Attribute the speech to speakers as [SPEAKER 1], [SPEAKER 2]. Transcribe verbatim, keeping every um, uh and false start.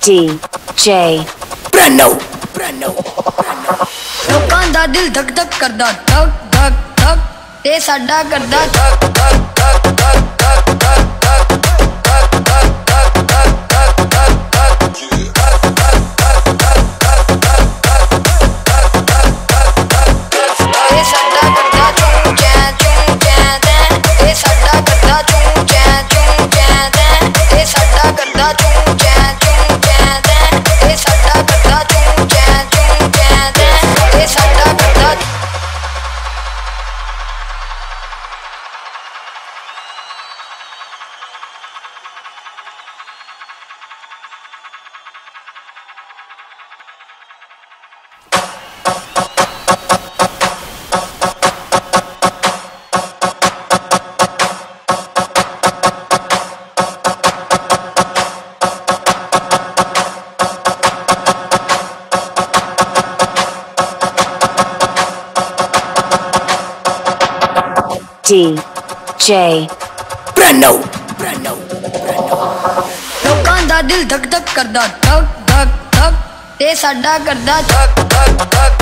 [SPEAKER 1] D J
[SPEAKER 2] Pranav Pranav
[SPEAKER 3] लोकां दा दिल धक धक करदा धक धक धक ते साडा करदा धक धक धक धक धक धक धक धक धक धक धक धक धक
[SPEAKER 1] D J
[SPEAKER 2] प्रणव प्रणव
[SPEAKER 3] लोकां दा दिल धक धक करदा धक धक धक ते साडा करदा धक धक धक